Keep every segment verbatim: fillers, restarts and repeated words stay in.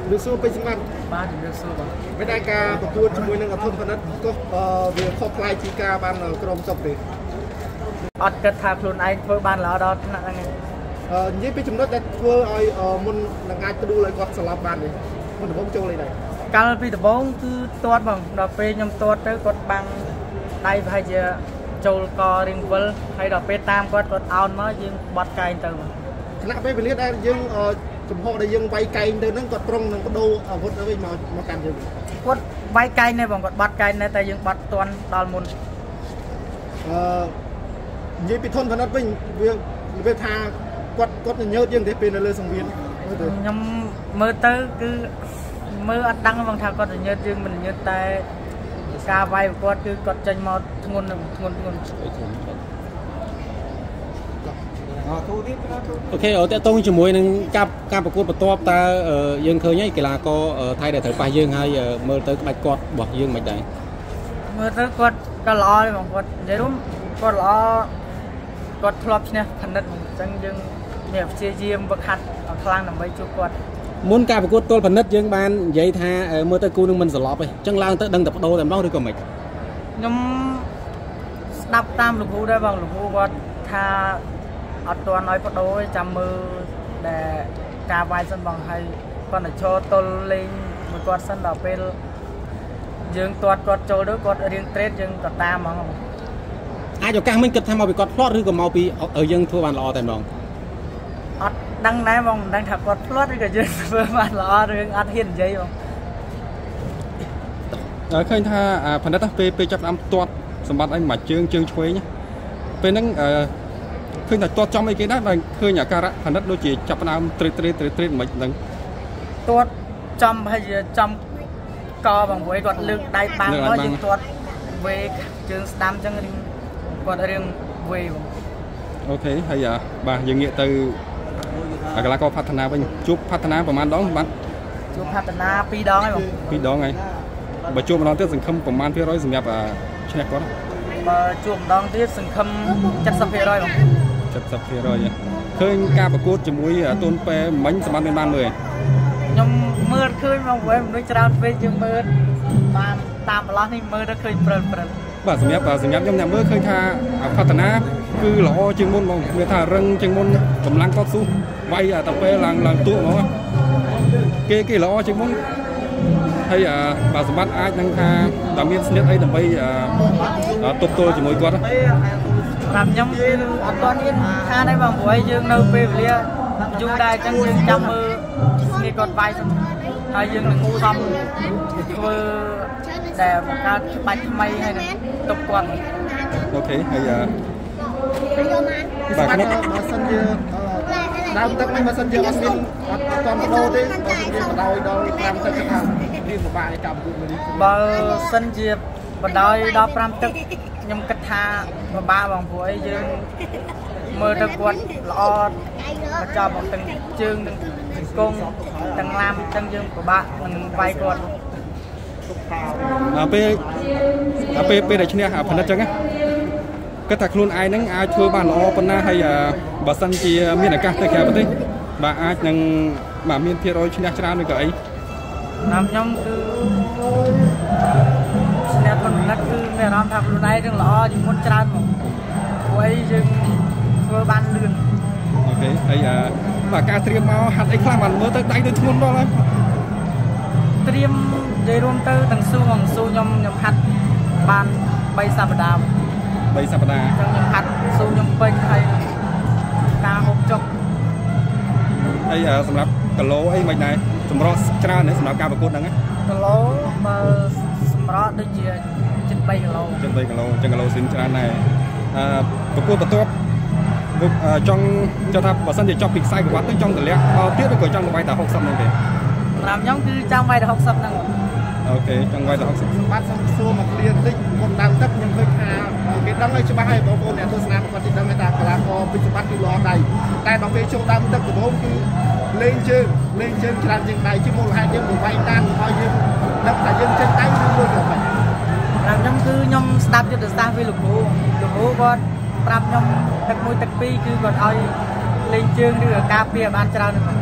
ជំរាបសួរពេជ្រសម្បត្តិបាទជំរាបសួរបាទមិនដែលការប្រកួតជាមួយនឹងអធិផលិតក៏វាខុសប្លែកពីការបានក្រុមចប់ទេអត់គិតថាខ្លួនឯងធ្វើបានល្អដល់ថ្នាក់ហ្នឹងអឺនិយាយពីចំណុចដែលធ្វើឲ្យមុននឹងអាចផ្ដួលឲ្យគាត់ស្លាប់បាននេះមុនដំបូងចូលលេងដែរកាលពីដំបូងគឺទាត់បងដល់ពេលខ្ញុំទាត់ទៅគាត់បាំងដៃប្រហែលជាចូលករៀងវិលហើយដល់ពេលតាមគាត់គាត់អោនមកយើងបត់កែងទៅខណៈពេលវេលាដែលយើងចំហដែលយើងវាយកែងទៅហ្នឹងគាត់ប្រុងនឹងបដូរអាវុធទៅវិញមកមកកាន់យើងគាត់វាយកែងនេះបងគាត់បត់កែងនេះតែយើងបត់ទាន់ដល់មុនអឺនិយាយពីធនផលិតវិញវាវាថាគាត់គាត់ញើតយើងទេពេលនៅលើសង្វៀនខ្ញុំមើលទៅគឺមើលអត់ដឹងបងថាគាត់ញើតយើងមិនញើតតែការវាយគាត់គឺគាត់ចេញមកធ្ងន់ធ្ងន់ធ្ងន់អូខេតើតោះជាមួយនឹងការការប្រកួតបន្ទាប់តើយើងឃើញហើយកីឡាករថៃដែលត្រូវប៉ះយើងហើយមើលទៅក្បាច់គាត់របស់យើងមិនដែរមើលទៅគាត់ក៏ល្អដែរបងគាត់និយាយរួមគាត់ល្អគាត់ធ្លាប់ឈ្នះផនិតអញ្ចឹងយើងមានព្យាយាមវឹកហាត់ខ្លាំងដើម្បីជួបគាត់មុនការប្រកួតទល់ផនិតយើងបាននិយាយថាមើលទៅគូនឹងមិនស្លាប់ទេអញ្ចឹងឡើងទៅដឹងតែបដូរតែម្ដងឬក៏មិនខ្ញុំស្ដាប់តាមលោកគ្រូដែរបងលោកគ្រូគាត់ថាអត់ទាន់ឲ្យបដូរទេចាំមើលដែលការវាយសិនបងហើយគាត់ទៅឈរទល់លេងមួយគាត់សិនដល់ពេលយើងទាត់គាត់ចូលទៅគាត់រៀងត្រេតយើងក៏តាមហ្មងអាចឱកាសមិញគិតថាមកពីគាត់ផ្លាត់ឬក៏មកពីយើងធ្វើបានល្អតែម្ដងអត់ដឹងដែរបងមិនដឹងថាគាត់ផ្លាត់ឬក៏យើងធ្វើបានល្អឬអត់ហ៊ាននិយាយបងឃើញថាផនិតពេលពេលចាប់ដើមទាត់សម្បត្តិអីមួយជើងជើងឆ្វេងពេលហ្នឹងឃើញថាទាត់ចំអីគេដែរបើឃើញអាការៈផនិតដូចជាចាប់ដើមត្រេតត្រេតត្រេតត្រេតមិនហ្នឹងទាត់ចំហើយចំកបងព្រោះគាត់លើកដៃបាំងមកយើងទាត់វេជើងស្ដាំអញ្ចឹងគាត់រៀងវេបងអូខេហើយបាទយើងងាកទៅកីឡាករផฒនាវិញជួបផฒនាប្រហែលដងបាទជួបផฒនាពីរដងហើយបងពីរដងហើយបើជួបម្ដងទៀតសង្ឃឹមប្រហែលភាគរយសម្រាប់ឈ្នះគាត់បើជួបម្ដងទៀតសង្ឃឹម七十ភាគរយបង七十ភាគរយឃើញការប្រកួតជាមួយតូនប៉ែមិញសម្បត្តិមានបានមើលខ្ញុំមើលឃើញមកវិញមនុស្សច្រើនពេកយើងមើលបានតាមប្រឡោះនេះមើលទៅឃើញព្រិលព្រិលបាទសម្រាប់សម្រាប់ខ្ញុំញ៉ាំមើលឃើញថាផฒនាគឺល្អជាងមុនហ្មងមានថារឹងជាងមុនកម្លាំងគាត់ស៊ូវាយតែពេលឡើងឡើងទួហ្មងគេគេល្អជាងមុនហើយបាទសម្បត្តិអាចនឹងថាតែមានស្និទ្ធអីដើម្បីទប់ទល់ជាមួយគាត់សម្រាប់ខ្ញុំអត់ទាន់មានថាទេបងព្រោះយើងនៅពេលវេលាយូរដែរអញ្ចឹងយើងចាំមើលស្និទ្ធគាត់វាយហើយយើងនឹងខំធ្វើតែបង្កើតច្បាច់ថ្មីហើយនឹងទប់គាត់អូខេហើយបាទខ្ញុំបើសិនជាដើមទឹកនេះបើសិនជាអត់មានអត់តបដោទេបើសិនជាបដោយដល់ប្រាំទឹកគឺថាវាពិបាកឲ្យកម្មវិធីមួយនេះបើសិនជាបដោយដល់ប្រាំទឹកខ្ញុំគិតថាពិបាកបងព្រោះអីយើងមើលទៅគាត់ល្អមកចាប់មកទាំងជើងទាំងកងទាំងឡាមអញ្ចឹងយើងពិបាកនឹងវាយគាត់ដល់ពេលដល់ពេលពេលដែលឈ្នះផនិតអញ្ចឹងគិតថាខ្លួនឯងហ្នឹងអាចធ្វើបានល្អប៉ុណ្ណាហើយបើសិនជាមានឱកាសទៅក្រៅប្រទេសបាទអាចនឹងបាទមានភាគរយឈ្នះច្រើនឬក៏អីតាមខ្ញុំគឺឈ្នះផនិតគឺមានអារម្មណ៍ថាខ្លួនឯងនឹងល្អជាងមុនច្រើនមកព្រោះអីយើងធ្វើបានលឿនអូខេហើយបាទការត្រៀមមកហាត់អីខ្លះបានមើលទៅដៃទៅធ្ងន់ដល់ហើយត្រៀមនិយាយរួមទៅទាំងស៊ូមកស៊ូខ្ញុំខ្ញុំហាត់បានបីសប្តាហ៍បីសប្តាហ៍អញ្ចឹងខ្ញុំហាត់ស៊ូខ្ញុំពេញហើយការហូបចុកហើយសម្រាប់គីឡូអីមិនដែរសម្រស់ច្រើនទេសម្រាប់ការប្រកួតហ្នឹងគីឡូបើសម្រស់ដូចជាជិតបីគីឡូជិតបីគីឡូអញ្ចឹងគីឡូស៊ីនច្រើនដែរអឺប្រកួតបន្ទាប់ចង់ចង់ថាបើសិនជាចប់ពីខ្សែក្រវ៉ាត់ទៅចង់តម្លាក់ដល់ទៀតឬក៏ចង់ទៅវាយតែហុកសិបហ្នឹងទេសម្រាប់ខ្ញុំគឺចង់វាយតែហុកសិបហ្នឹងអូខេចង់វាយតែហុកសិបសម្បត្តិសំសួរមកគ្រាបន្តិចមុនដើមទឹកខ្ញុំឃើញថាគេដឹងឲ្យច្បាស់ហើយបងប្អូនអ្នកទស្សនាគាត់ទីដឹងថាកីឡាករពីសម្បត្តិគឺល្អដៃតែដល់ពេលចូលដើមទឹកដំបូងគឺលេងជើងលេងជើងច្រើនជាងដៃជាមូលហេតុយើងទៅវាយតាមឲ្យយើងដឹងថាយើងចេញដៃឬមួយក៏មិនតាមខ្ញុំគឺខ្ញុំស្ដាប់យុទ្ធសាស្ត្រពីលោកគ្រូលោកគ្រូគាត់ប្រាប់ខ្ញុំទឹកមួយទឹកពីរគឺគាត់ឲ្យលេងជើងឬការពារបានច្រើនហ្នឹង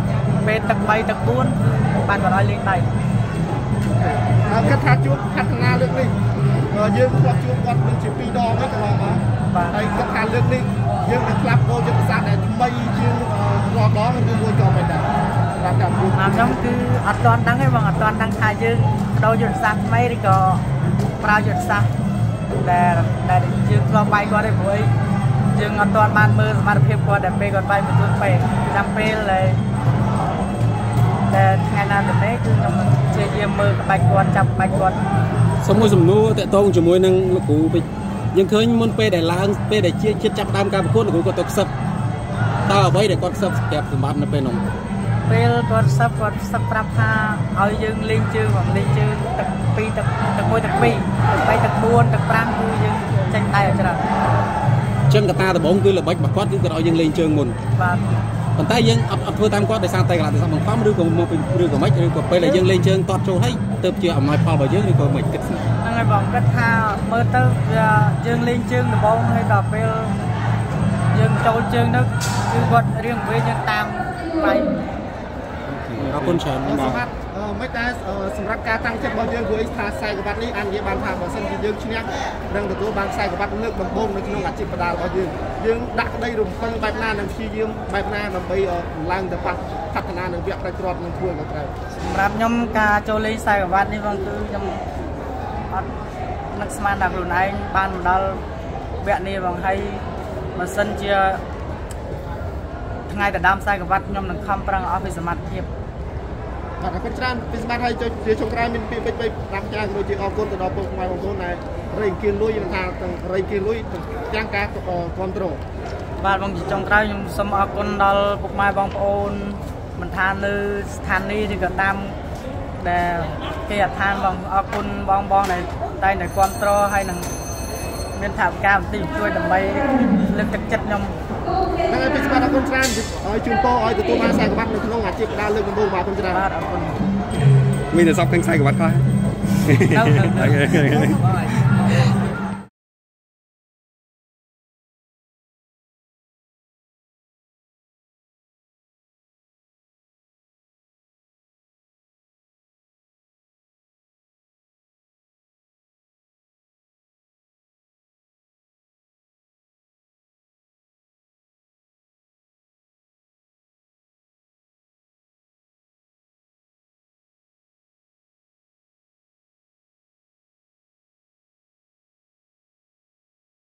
ពេលទឹកបីទឹកបួនបានគាត់ឲ្យលេងដៃគាត់ថាជួបพัฒนาលើកនេះយើងគាត់ជួបគាត់នឹងជាពីរដងហ្នឹងកន្លងមកហើយគាត់ថាលើកនេះយើងនឹងក្លាប់ដូរយុទ្ធសាស្ត្រដែលថ្មីជាងរាល់ដងឬមួយក៏មិនដែរសម្រាប់ការជួបខ្ញុំគឺអត់ទាន់ដឹងទេបងអត់ទាន់ដឹងថាយើងដូរយុទ្ធសាស្ត្រថ្មីឬក៏ប្រើយុទ្ធសាស្ត្រដែលដែលយើងធ្លាប់បាយគាត់ទេព្រោះយើងអត់ទាន់បានមើលសមត្ថភាពគាត់ដែលពេលគាត់បាយបន្ទួនពេកចាំពេលដែលតែថ្ងៃណាទៅនេះគឺខ្ញុំជាយាមមើលក្បាច់គាត់ចាប់ក្បាច់គាត់សុំមួយសំណួរតាក់ទងជាមួយនឹងលោកគ្រូពេជ្រយើងឃើញមុនពេលដែលឡើងពេលដែលជាចិត្តចាប់ដើមការប្រកួតលោកគ្រូគាត់ទៅខ្សឹបតើអ្វីដែលគាត់ខ្សឹបស្រាប់សម្បត្តិនៅពេលនោះពេលគាត់ខ្សឹបគាត់ខ្សឹបប្រាប់ថាឲ្យយើងលេងជើងបងលេងជើងទឹកពីរទឹកទឹកមួយទឹកពីរទឹកបីទឹកបួនទឹកប្រាំគឺយើងចេញដៃឲ្យច្រើនចឹងកត្តាដំបូងគឺល្បិចរបស់គាត់គឺគាត់ឲ្យយើងលេងជើងមុនបាទប៉ុន្តែយើងអត់អត់ធ្វើតាមគាត់ដោយសារតែកន្លះទេសបង្ខំឬក៏មកពីឬក៏មិនឬក៏ពេលដែលយើងលេងជើងតតចូលហើយទៅជាអំណោយផលរបស់យើងឬក៏មិនគិតហ្នឹងហើយបងគិតថាមើលទៅយើងលេងជើងដំបូងហើយដល់ពេលយើងចូលជើងទៅគឺគាត់រៀងវិញយើងតាមបែបអរគុណច្រើនបងមិនតែសម្រាប់ការតាំងចិត្តរបស់យើងគឺថាខ្សែក្បាត់នេះអាចនិយាយបានថាបើសិនជាយើងឈ្នះនឹងទទួលបានខ្សែក្បាត់លើកដំបូងនៅក្នុងអាជីពបដារបស់យើងយើងដាក់ក្តីរំពឹងបែបណានឹងព្យាយាមបែបណាដើម្បីឡើងទៅប៉ះพัฒนาនឹងវគ្គប្រតិគ្រាត់នឹងធ្វើក៏ត្រូវសម្រាប់ខ្ញុំការចូលលេងខ្សែក្បាត់នេះបងគឺខ្ញុំអត់នឹកស្មានថាខ្លួនឯងបានមកដល់វគ្គនេះបងហើយបើសិនជាថ្ងៃដណ្ដើមខ្សែក្បាត់ខ្ញុំនឹងខំប្រឹងអស់ពីសមត្ថភាពបាទអរគុណច្រើនពីសម្បត្តិឲ្យជាចុងក្រោយមានពាក្យពេចន៍តាមចាស់ដូចជាអរគុណទៅដល់ពុកម៉ែបងប្អូនដែលរៃគៀនលុយថាទាំងរៃគៀនលុយទាំងការគ្រប់គ្រងបាទបងជាចុងក្រោយខ្ញុំសូមអរគុណដល់ពុកម៉ែបងប្អូនមិនថានៅស្ថានីយ៍ឬក៏តាមដែលគេអត្ថានបងអរគុណបងបងដែលតែតែគ្រប់គ្រងហើយនឹងមានថាវិការបន្តិចជួយដើម្បីលើកទឹកចិត្តខ្ញុំហ្នឹងហើយពីសម្បត្តិអរគុណច្រើនឲ្យជូនពរឲ្យទទួលបានខ្សែក្បាត់នៅក្នុងអាជីពដើរលើកដំបូងបាទអរគុណច្រើនបាទអរគុណមានតែសពខាងខ្សែក្បាត់ខ្លះ